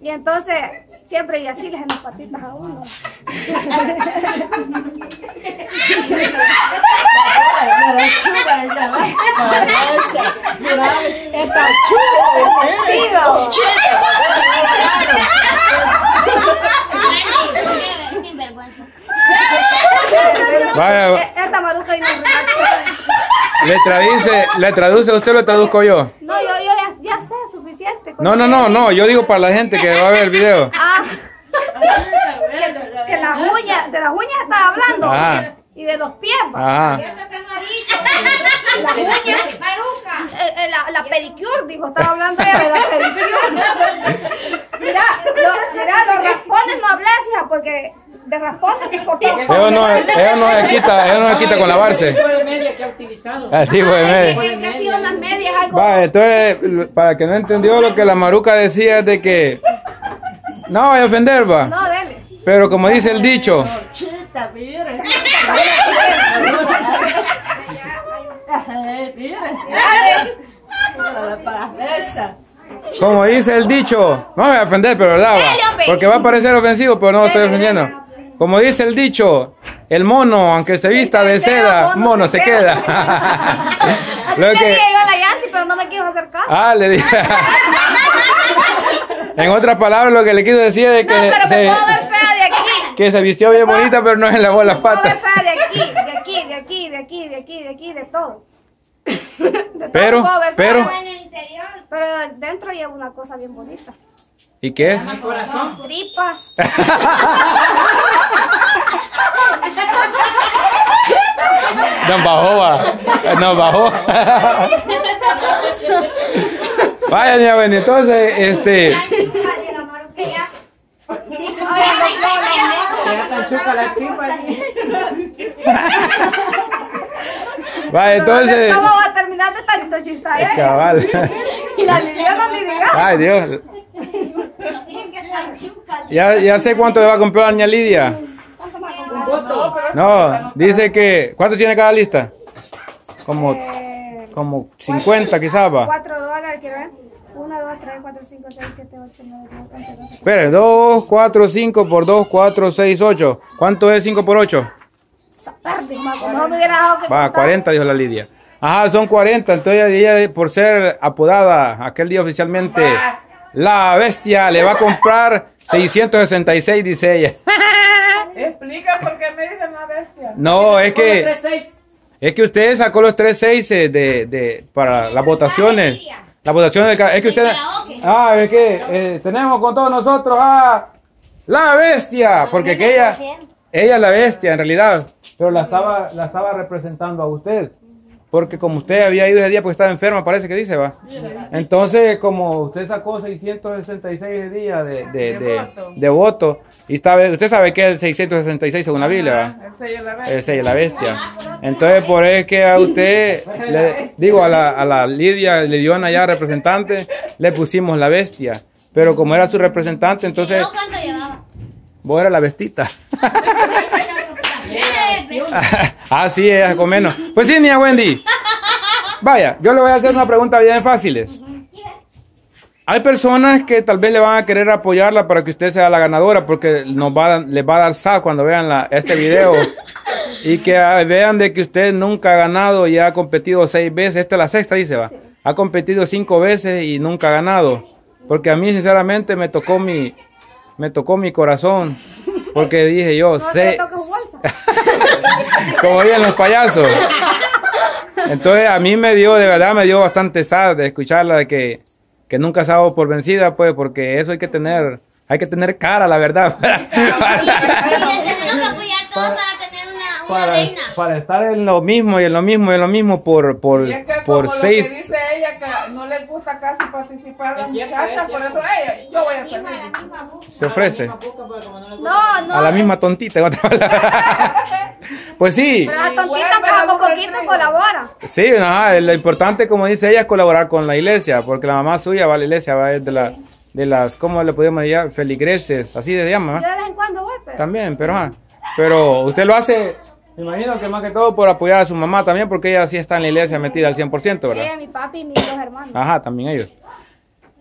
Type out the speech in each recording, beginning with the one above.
Y entonces, siempre y así les dan las patitas a uno. Está chulo. Vaya, Esta maruca y no le traduce, ¿usted lo traduzco yo? No, yo ya sé, suficiente. No, yo digo para la gente que va a ver el video. Ah, que las uñas, de las uñas estaba hablando. Ajá. Y de los pies. Ajá. Las uñas, la pedicure, dijo, estaba hablando ella de la pedicure. Mira, los raspones no hablas, hija, porque de raspones te cortó. Eso no se quita con lavarse. El tipo de media que ha utilizado. El tipo de media. Es que ha sido unas medias, algo. Va, entonces, para que no entendió lo que la maruca decía es de que no vaya a ofender, va. No, dele. Pero como dice el dicho, Chita, mire. como dice el dicho, no me voy a ofender, pero verdad, va, porque va a parecer ofensivo, pero no lo estoy ofendiendo. Como dice el dicho, el mono, aunque se vista de seda, mono se queda. Lo Le que, dije yo a la Yancy, pero no me quiso hacer caso. le dije. En otras palabras, lo que le quiso decir es No, pero me puedo ver fea de aquí. que se vistió bien bonita, pero no se lavó las Me puedo ver patas. fea de aquí, de aquí, de aquí, de aquí, de aquí, de aquí, de todo. De todo Pero, puedo ver pero, fea. Pero dentro llevo una cosa bien bonita. ¿y qué es? Mi corazón. Tripas. Nos bajó, va. Nos bajó. Vaya, mi abuelo, entonces, Ya tan chuca la tripa. vaya, entonces. ¿Cómo va a terminar de tanto chistar? Cabal. Y la Liliana ni diga. Ay, Dios. Ya sé cuánto le va a comprar a doña Lidia. No, dice que. ¿Cuánto tiene cada lista? Como 50 quizás va. $4, quiero ver. 1, 2, 3, 4, 5, 6, 7, 8, 9, 10, 11, 12. Espere, 2, 4, 5 por 2, 4, 6, 8. ¿Cuánto es 5 por 8? No me hubiera dado que Va, contar. 40, dijo la Lidia. Ajá, son 40. Entonces ella, por ser apodada aquel día oficialmente la bestia, le va a comprar 666, dice ella. Explica por qué me dicen la bestia. No, es que usted sacó los 3 6 para las votaciones. Las votaciones es que usted. Es que tenemos con todos nosotros a la bestia, porque que ella es la bestia en realidad, pero la estaba representando a usted. Porque como usted había ido ese día porque estaba enferma, parece que dice, va. Entonces, como usted sacó 666 días de voto, y usted sabe que es el 666 según la Biblia, va. El sello de la bestia. Entonces, por eso es que a usted, a la Lidia Lidiona ya representante, le pusimos la bestia. Pero como era su representante, entonces... ¿Cuánto llevaba? Vos eras la bestita. Sí, ella con menos. Pues sí, niña Wendy. Vaya, yo le voy a hacer una pregunta bien fáciles. Hay personas que tal vez le van a querer apoyarla para que usted sea la ganadora, porque les va a dar sal cuando vean este video. Y que vean de que usted nunca ha ganado y ha competido 6 veces. Esta es la sexta, dice, va. Ha competido 5 veces y nunca ha ganado. Porque a mí, sinceramente, me tocó mi corazón. Porque dije yo, como dicen los payasos. Entonces a mí de verdad me dio bastante sad de escucharla de que nunca se ha dado por vencida, pues, porque eso hay que tener cara, la verdad. Tenemos que apoyar todos para tener una reina. Para estar en lo mismo y en lo mismo y en lo mismo por Y es que por como 6. lo que dice ella, que no les gusta casi participar a las muchachas, por eso yo voy a salir. Se ofrece. No. A la misma tontita. En otra palabra. Pues sí. Pero la tontita que hago poquito colabora. Sí, lo importante, como dice ella, es colaborar con la iglesia, porque la mamá suya va a la iglesia, va es de las, ¿cómo le podemos llamar? Feligreses, así se llama. Yo de vez en cuando voy, pero... También, pero usted lo hace, me imagino que más que todo por apoyar a su mamá también, porque ella sí está en la iglesia metida al 100%, ¿verdad? Sí, mi papi y mis 2 hermanos. Ajá, también ellos.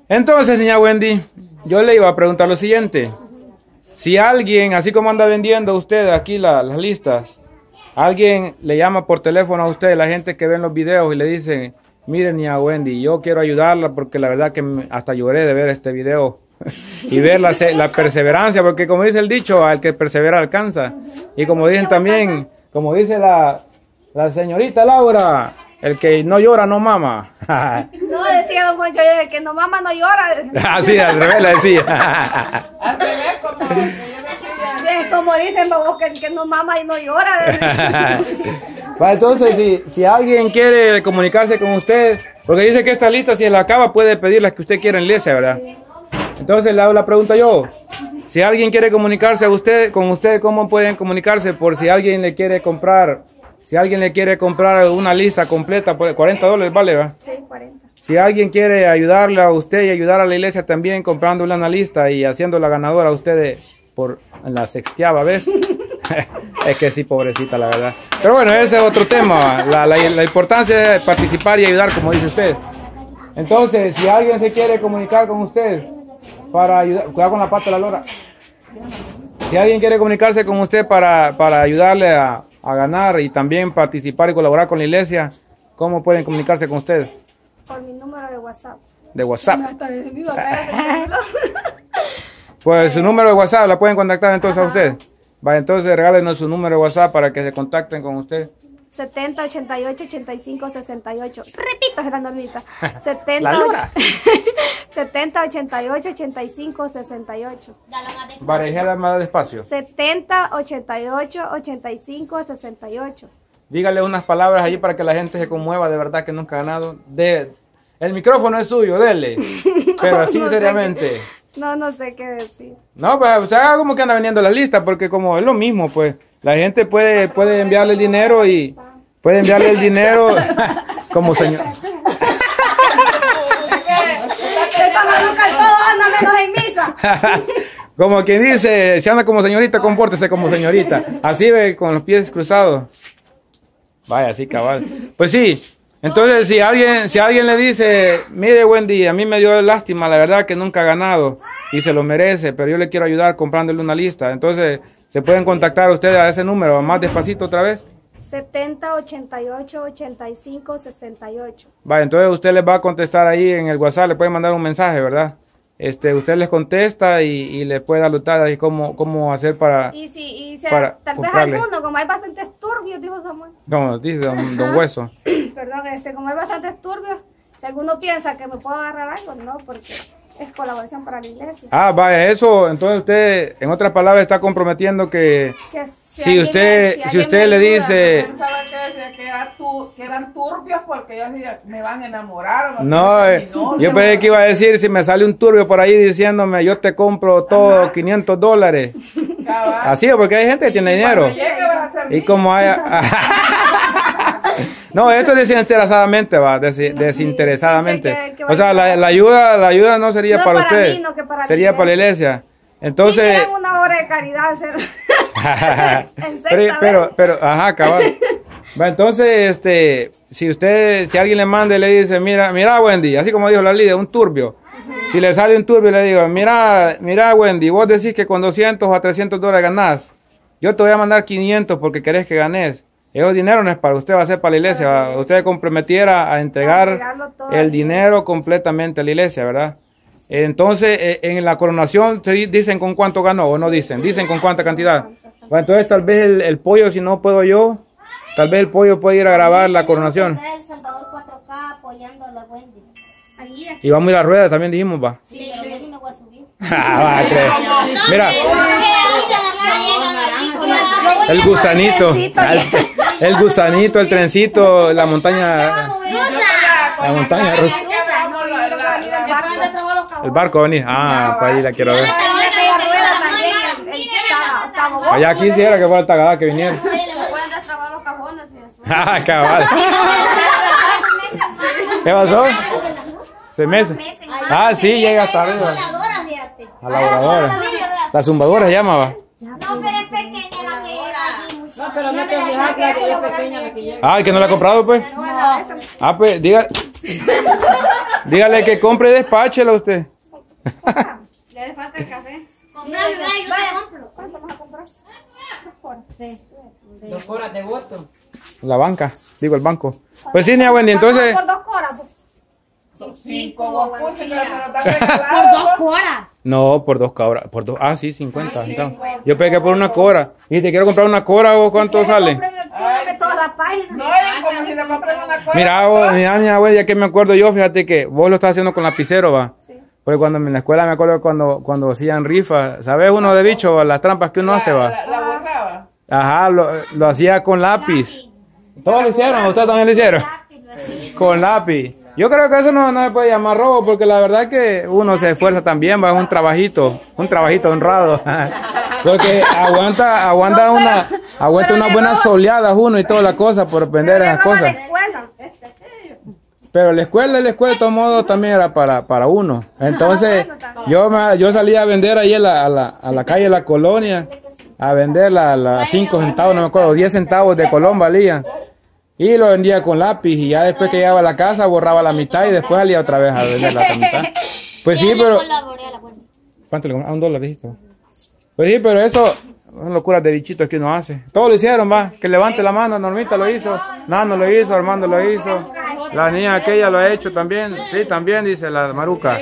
Entonces, niña Wendy, yo le iba a preguntar lo siguiente. Si alguien, así como anda vendiendo usted aquí las listas, alguien le llama por teléfono a usted, la gente que ve los videos y le dice, mire niña Wendy, yo quiero ayudarla porque la verdad que hasta lloré de ver este video y ver la perseverancia, porque como dice el dicho, al que persevera alcanza. Y como dicen también, como dice la señorita Laura, el que no llora no mama. No, decía don Poncho, el que no mama no llora. Así, al revés la decía. Al revés, Como dicen, vos, que el que no mama y no llora. Entonces, si alguien quiere comunicarse con usted, porque dice que esta lista, si la acaba, puede pedir las que usted quiera en iglesia, ¿verdad? Entonces le hago la pregunta yo. Si alguien quiere comunicarse con usted, ¿cómo pueden comunicarse? Por si alguien le quiere comprar. Si alguien le quiere comprar una lista completa, por $40, ¿vale? ¿Va? Sí, 40. Si alguien quiere ayudarle a usted y ayudar a la iglesia también comprándole una lista y haciéndola ganadora a usted por la 60ª vez. Es que sí, pobrecita, la verdad. Pero bueno, ese es otro tema. La importancia es participar y ayudar, como dice usted. Entonces, si alguien se quiere comunicar con usted para ayudar, cuidado con la pata de la lora. Si alguien quiere comunicarse con usted para ayudarle a ganar y también participar y colaborar con la iglesia, ¿cómo pueden comunicarse con usted? Por mi número de WhatsApp. De WhatsApp. Pues su número de WhatsApp la pueden contactar entonces a usted. Vaya, entonces regálenos su número de WhatsApp para que se contacten con usted. 70 88 85 68. Repita, la normita. 70 La lora. 70 88 85 68. Varejela más despacio. 70 88 85 68. Dígale unas palabras allí para que la gente se conmueva, de verdad que nunca ha ganado. El micrófono es suyo, dele. Pero así No sé seriamente. No sé qué decir. No, pues usted haga como que anda vendiendo la lista, porque como es lo mismo, pues la gente puede enviarle el dinero y puede enviarle el dinero como señor. Como quien dice, si anda como señorita, compórtese como señorita. Así ve, con los pies cruzados. Vaya, así cabal. Pues sí. Entonces, si alguien le dice, mire Wendy, a mí me dio lástima, la verdad que nunca ha ganado y se lo merece, pero yo le quiero ayudar comprándole una lista. Entonces, se pueden contactar ustedes a ese número, más despacito otra vez. 70 88 85 68. Vaya, entonces usted les va a contestar ahí en el WhatsApp, le puede mandar un mensaje, ¿verdad? Usted les contesta y le puede dar ahí cómo hacer para para tal comprarle. vez alguno, como hay bastantes turbios, dijo Samuel. Como dice don Hueso. Perdón, como hay bastantes turbios, si alguno piensa que me puedo agarrar algo, no, porque es colaboración para la iglesia. Vaya, eso, entonces usted, en otras palabras, está comprometiendo que si usted le dice... Pensaba que eran turbios porque ellos decían, me van a enamorar. No, yo pensé que iba a decir, si me sale un turbio por ahí diciéndome, yo te compro todo, $500. Cabal. Así es, porque hay gente que tiene dinero. Y como hay... No, esto es desinteresadamente, desinteresadamente. O sea, la ayuda no sería para usted, sería para la iglesia. Entonces... Hicieran una obra de caridad, pero, ajá, cabal. Entonces, si alguien le manda y le dice, mira Wendy, así como dijo la líder, un turbio. Si le sale un turbio y le digo, mira Wendy, vos decís que con $200 a $300 ganás. Yo te voy a mandar 500 porque querés que ganes. Ese dinero no es para usted, va a ser para la iglesia. Usted se comprometiera a entregar el dinero completamente a la iglesia, ¿verdad? Entonces, en la coronación, ¿dicen con cuánto ganó o no dicen? ¿Dicen con cuánta cantidad? Bueno, entonces, tal vez el pollo, si no puedo yo, tal vez el pollo puede ir a grabar la coronación. El Salvador 4K apoyando a la Wendy. Y vamos a ir a la rueda, también dijimos, va. Sí, pero yo no me voy a subir. Mira. El gusanito, el trencito, la montaña rusa. El barco va a venir. Para ahí la quiero ver. Allá quisiera que fuera el Tagadá que viniera. Cabal. ¿Qué pasó? ¿Se mece? Sí, llega hasta arriba. A la voladora. La zumbadora se llamaba. No, pero es pequeña la que era. No, pero no te dejas la que es pequeña la que llega. ¿Que no la ha comprado, pues? Pues, diga. Dígale que compre y despáchelo a usted. Le hace falta el café. Comprame, vaya, yo te compro. ¿Cuánto vas a comprar? 2 horas. Sí. 2 horas de voto. La banca, digo el banco. Pues sí, niña Wendy, entonces... Por 2 horas. 5, vos pucha, pero nos dan Por regalado. 2 horas. No, por 2 cabras. Por 2, sí, 50. Yo pegué por una cora. Y te quiero comprar una cora, ¿o cuánto sale? Póngame toda la página. No, es como si le compren una cosa. Mira, niña Wendy, ya que me acuerdo yo, fíjate que vos lo estás haciendo con lapicero, va. Porque cuando en la escuela me acuerdo cuando hacían rifas, ¿sabes uno de bicho, las trampas que uno hace, va? La borraba. Ajá, lo hacía con lápiz. ¿Todos lo hicieron? ¿Ustedes también lo hicieron? Con lápiz. Yo creo que eso no se puede llamar robo, porque la verdad que uno se esfuerza también, va, es un trabajito honrado. Porque aguanta unas buenas soleadas uno y toda la cosa por vender esas cosas. Pero la escuela de todos modos también era para uno. Entonces yo salía a vender ahí a la calle de la colonia, a vender las 5 centavos, no me acuerdo, 10 centavos de Colón valía. Y lo vendía con lápiz y ya después que llegaba a la casa borraba la mitad y después salía otra vez a vender la otra mitad. Pues sí, pero... ¿Cuánto le compró? $1 dijiste. Pues sí, pero eso son locuras de bichitos que uno hace. Todos lo hicieron, va. Que levante la mano, Normita lo hizo, Nano lo hizo, Armando lo hizo. La niña aquella lo ha hecho también. Sí, también dice la Maruca.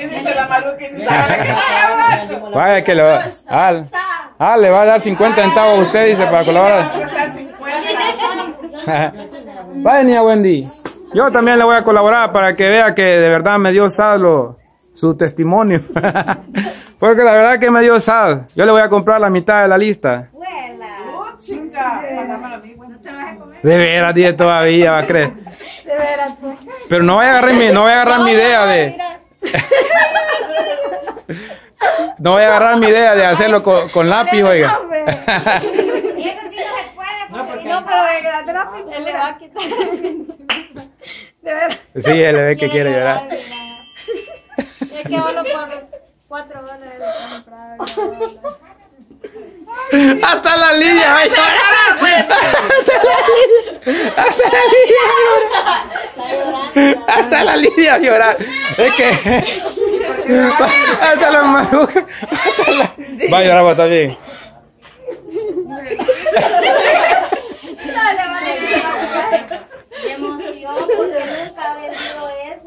Vaya que le va le va a dar 50 centavos a usted, dice, para colaborar. Vaya, niña Wendy. Yo también le voy a colaborar para que vea que de verdad me dio sal su testimonio. Porque la verdad que me dio sal. Yo le voy a comprar la mitad de la lista. De veras, dije todavía, va a creer. De veras, pues. Pero no voy a agarrar mi idea de... No voy a agarrar mi idea de hacerlo con lápiz, oiga. Y eso sí no se puede. No, pero el lápiz él le va a quitar. De verdad. Sí, él ve que quiere llorar. Es que solo por $4 le comprar. Hasta la Lidia va a llorar. Hasta la Lidia va a llorar. Es que... Hasta la Maruca. Va a llorar vos también. De emoción porque nunca he vendido eso.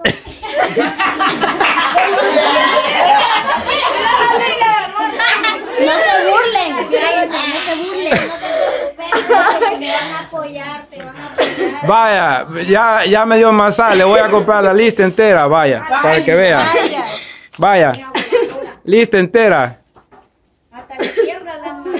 No se burlen. No se burlen. Te van a apoyar, te van a apoyar. Vaya, ya me dio más sal. Le voy a comprar la lista entera, vaya, para que vea. Vaya, lista entera. Hasta que quiebra la mano.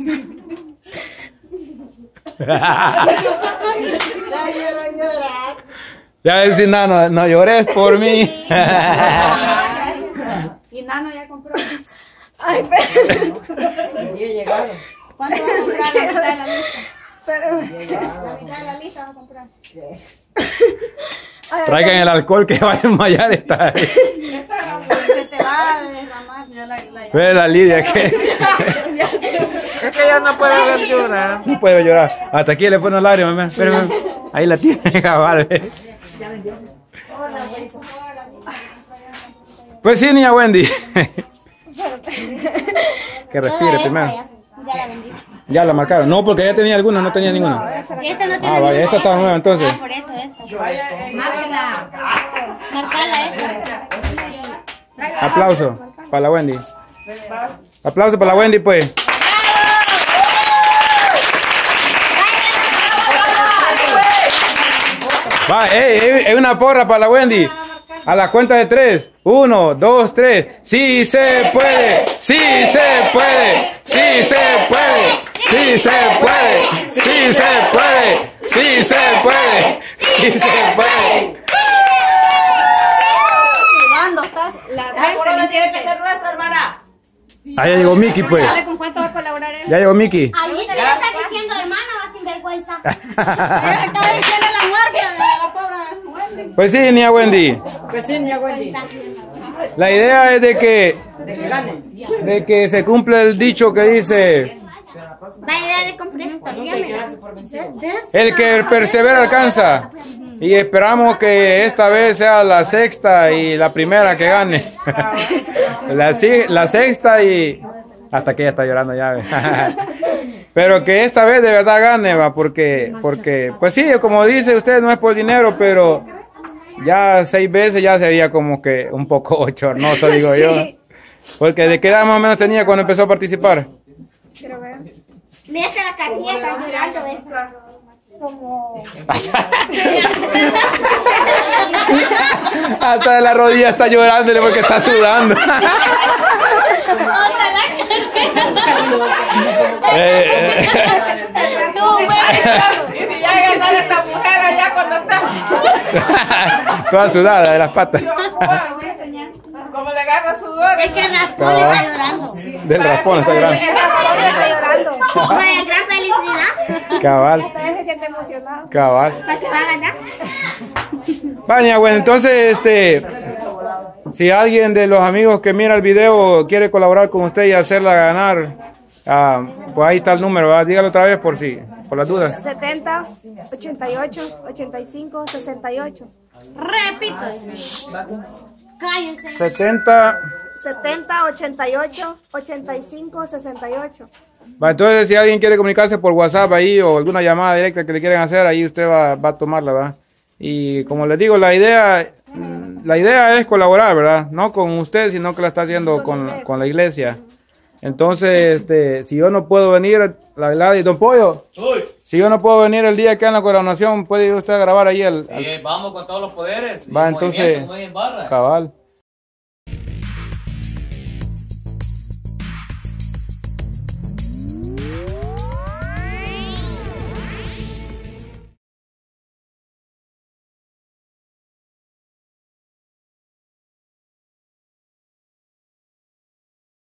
Ya decir, no llores por mí. Y Nano ya compró. Ay, pero... ¿Cuánto vas a comprar la mitad de la lista? La mitad de la lista vas a comprar. Traigan el alcohol que va a desmayar esta. Se te va a derramar. Ve la Lidia que... Es que ya no puede ver llorar. No puede llorar. Hasta aquí le pone las lágrimas. Espérame. Ahí la tiene, cabal. Pues sí, niña Wendy. Que respire primero. Ya la vendí. Ya la marcaron. No, porque ya tenía alguna, no tenía ninguna. Esta no tiene Vaya, esta está nueva entonces. por eso esta. Márcala. Marcala esta. Aplauso para la Wendy. Aplauso para la Wendy, pues. Va, es una porra para la Wendy. A la cuenta de 3. 1, 2, 3. ¡Sí se puede! ¡Sí se puede! ¡Sí se puede! ¡Sí se puede! ¡Sí se puede! ¡Sí se puede! ¡Sí se puede! Sudando, estás la tiene que ser nuestra, hermana. Ah, ya llegó Miki, pues. ¿Con cuánto va a colaborar él? Ya llegó Miki. Ahí sí le está diciendo hermana, va sin vergüenza. Está diciendo la muerte, la pobre. Pues sí, niña Wendy. Pues sí, niña Wendy. La idea es de que se cumple el dicho que dice: Vaya, le compré. el que persevera alcanza. Y esperamos que esta vez sea la sexta y la primera que gane. La sexta y... Hasta que ella está llorando ya. Pero que esta vez de verdad gane, va, porque, pues sí, como dice usted, no es por dinero, pero ya 6 veces ya sería como que un poco bochornoso, digo yo. Porque de qué edad más o menos tenía cuando empezó a participar. Mira que la carilla está llorando, ¿ves? Como... Hasta de la rodilla está llorándole porque está sudando. Y si ya llega a dar esta mujer allá cuando está. Toda sudada de las patas. Como le agarra sudor. Es que el raspón le está llorando. Del raspón está llorando. Vaya, gran felicidad. Cabal. Todavía se siente emocionado. Cabal. ¿Para que va a ganar? Vaya, bueno, entonces, si alguien de los amigos que mira el video quiere colaborar con usted y hacerla ganar, pues ahí está el número, ¿verdad? Dígalo otra vez por las dudas. 70, 88, 85, 68. Repito. Cállense. 70. 70, 88, 85, 68. Va, entonces si alguien quiere comunicarse por WhatsApp ahí o alguna llamada directa que le quieran hacer, ahí usted va a tomarla, ¿verdad? Y como les digo, la idea es colaborar, ¿verdad? No con usted, sino que la está haciendo con la iglesia. Entonces, si yo no puedo venir, la verdad, y don Pollo, si yo no puedo venir el día que hagan la coronación, ¿puede ir usted a grabar ahí Sí, vamos con todos los poderes. Va, entonces, cabal.